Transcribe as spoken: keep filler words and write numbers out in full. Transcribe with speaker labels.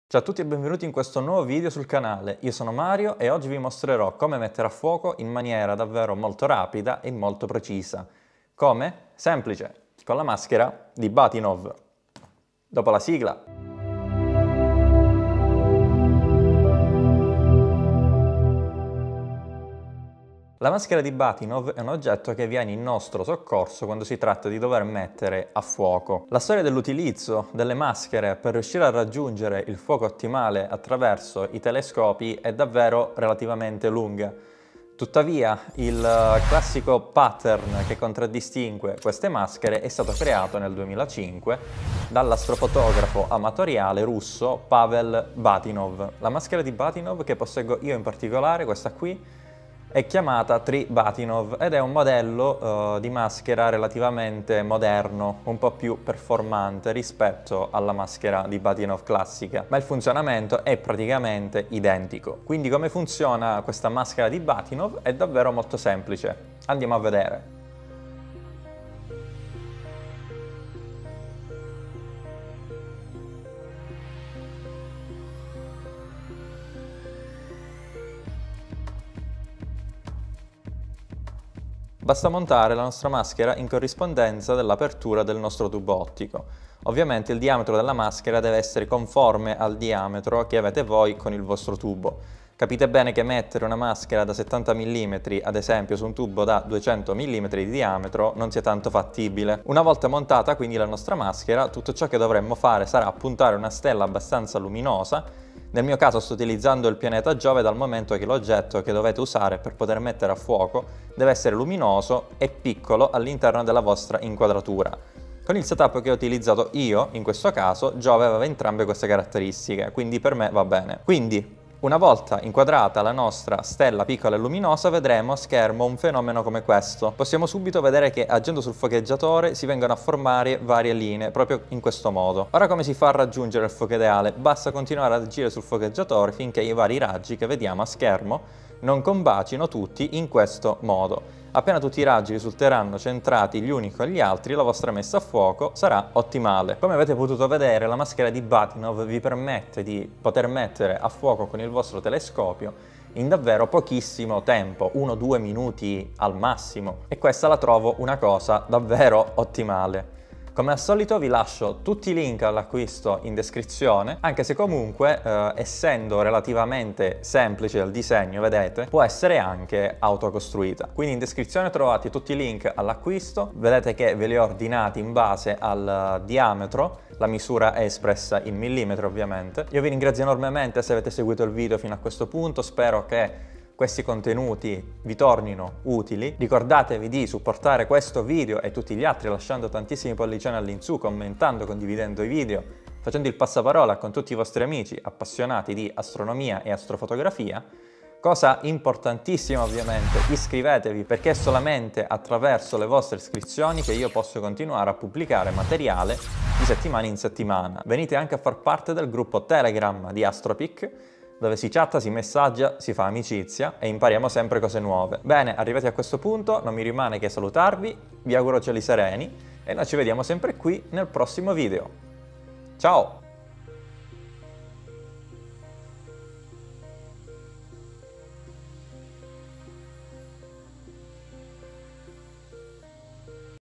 Speaker 1: Ciao a tutti e benvenuti in questo nuovo video sul canale. Io sono Mario e oggi vi mostrerò come mettere a fuoco in maniera davvero molto rapida e molto precisa. Come? Semplice, con la maschera di Batinov. Dopo la sigla. La maschera di Batinov è un oggetto che viene in nostro soccorso quando si tratta di dover mettere a fuoco. La storia dell'utilizzo delle maschere per riuscire a raggiungere il fuoco ottimale attraverso i telescopi è davvero relativamente lunga. Tuttavia, il classico pattern che contraddistingue queste maschere è stato creato nel duemilacinque dall'astrofotografo amatoriale russo Pavel Batinov. La maschera di Batinov che posseggo io in particolare, questa qui, è chiamata Tri Batinov ed è un modello uh, di maschera relativamente moderno, un po' più performante rispetto alla maschera di Batinov classica, ma il funzionamento è praticamente identico. Quindi come funziona questa maschera di Batinov è davvero molto semplice. Andiamo a vedere. Basta montare la nostra maschera in corrispondenza dell'apertura del nostro tubo ottico. Ovviamente il diametro della maschera deve essere conforme al diametro che avete voi con il vostro tubo. Capite bene che mettere una maschera da settanta millimetri, ad esempio, su un tubo da duecento millimetri di diametro non sia tanto fattibile. Una volta montata quindi la nostra maschera, tutto ciò che dovremmo fare sarà puntare una stella abbastanza luminosa. Nel mio caso sto utilizzando il pianeta Giove dal momento che l'oggetto che dovete usare per poter mettere a fuoco deve essere luminoso e piccolo all'interno della vostra inquadratura. Con il setup che ho utilizzato io, in questo caso, Giove aveva entrambe queste caratteristiche, quindi per me va bene. Quindi, una volta inquadrata la nostra stella piccola e luminosa, vedremo a schermo un fenomeno come questo. Possiamo subito vedere che agendo sul focheggiatore si vengono a formare varie linee, proprio in questo modo. Ora come si fa a raggiungere il fuoco ideale? Basta continuare ad agire sul focheggiatore finché i vari raggi che vediamo a schermo non combacino tutti in questo modo. Appena tutti i raggi risulteranno centrati gli uni con gli altri, la vostra messa a fuoco sarà ottimale. Come avete potuto vedere, la maschera di Batinov vi permette di poter mettere a fuoco con il vostro telescopio in davvero pochissimo tempo, uno due minuti al massimo, e questa la trovo una cosa davvero ottimale. Come al solito vi lascio tutti i link all'acquisto in descrizione, anche se comunque, eh, essendo relativamente semplice il disegno, vedete, può essere anche autocostruita. Quindi in descrizione trovate tutti i link all'acquisto, vedete che ve li ho ordinati in base al diametro, la misura è espressa in millimetri ovviamente. Io vi ringrazio enormemente se avete seguito il video fino a questo punto, spero che questi contenuti vi tornino utili. Ricordatevi di supportare questo video e tutti gli altri lasciando tantissimi pollicioni all'insù, commentando, condividendo i video, facendo il passaparola con tutti i vostri amici appassionati di astronomia e astrofotografia. Cosa importantissima ovviamente, iscrivetevi, perché è solamente attraverso le vostre iscrizioni che io posso continuare a pubblicare materiale di settimana in settimana. Venite anche a far parte del gruppo Telegram di Astropic, dove si chatta, si messaggia, si fa amicizia e impariamo sempre cose nuove. Bene, arrivati a questo punto non mi rimane che salutarvi, vi auguro cieli sereni e noi ci vediamo sempre qui nel prossimo video. Ciao!